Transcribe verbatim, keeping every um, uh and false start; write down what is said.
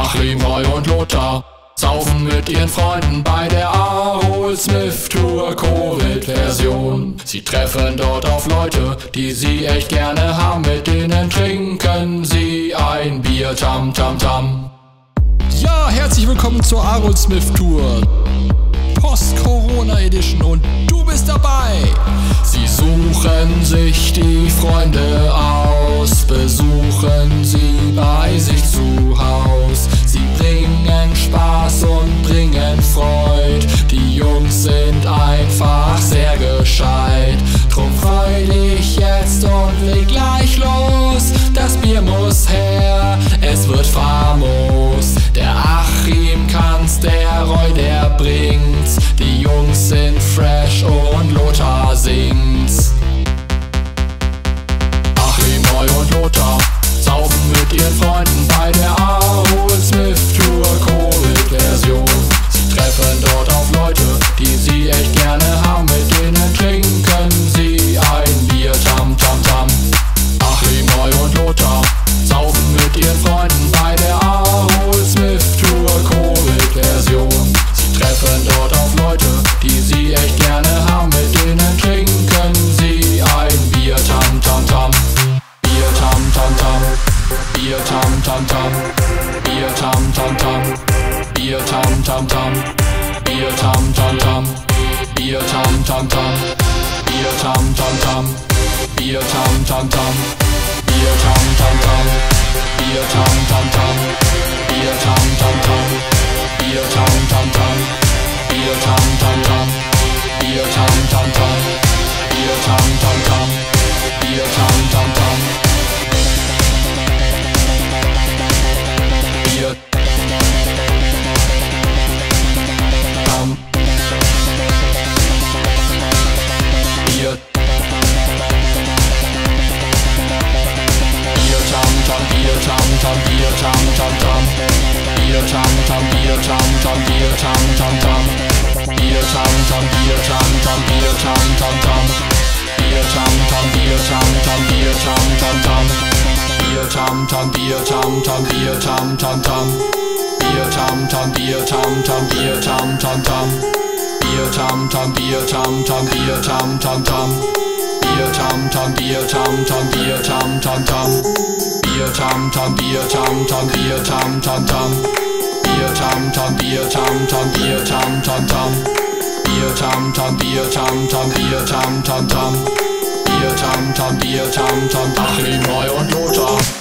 Achim, Roy und Lothar saufen mit ihren Freunden bei der Arold Smith Tour Covid-Version. Sie treffen dort auf Leute, die sie echt gerne haben, mit denen trinken sie ein Bier, tam tam tam. Ja, herzlich willkommen zur Arold Smith Tour Post-Corona-Edition und du bist dabei! Sie suchen sich die Freunde aus, besuchen sie bei sich zu Haus. Sie bringen Spaß und bringen Freud, die Jungs sind einfach sehr gescheit. Drum freu dich jetzt und leg gleich los, das Bier muss her, es wird famos. Der Achim kann's, der Roy, der bringt's, die Jungs sind fresh und Lothar singt's. Achim, Roy und Lothar saufen mit ihren Freunden bei der Arold Smith Tour Covid-Version. Sie treffen dort auf Leute, die sie echt gerne haben, mit denen trinken sie ein Bier, tam tam tam. Achim, Roy und Lothar saufen mit ihren Freunden bei der Arold Smith Tour Covid-Version. Sie treffen dort auf Leute, die sie echt gerne haben, mit denen trinken sie ein Bier, tam tam tam. Bier, tam tam tam. Bier, tam tam tam. Bier, tam tam tam. Bier, tam tam tam. Bier, tam tam tam. Bier, tam tam tam. Bier, tam tam tam. Bier, tam tam tam. Bier, tam tam tam. Bier, tam tam tam. Bier, tam tam tam. Bier, tam tam tam. Bier, tam tam tam. Bier, tam tam tam. Bier, tam tam tam. Bier, tam tam tam. Bier, tam. Bier, Bier, tam tam, Bier, tam tam, Bier, tam tam tam. Bier, tam tam, Bier, tam tam, Bier, tam tam tam. Bier, tam tam, Bier, tam tam, Bier, tam tam tam. Bier, tam tam, Bier, tam tam, Bier, tam tam tam. Bier, tam tam, Bier, tam tam, Bier, tam tam tam. Bier, tam tam, Bier, tam tam, Bier, tam tam tam. Bier, tam tam, Bier, tam tam, Bier, tam tam tam. Bier, tam tam, Bier, tam tam, Bier, tam tam tam. Bier, tam tam, Bier, tam tam, Bier, tam tam tam. Bier, tam tam, Bier, tam tam, Bier, tam tam tam. Bier, tam tam, Bier, tam tam, Bier, tam tam tam. Bier, tam tam, Bier, tam tam. Achim, Roy und Lothar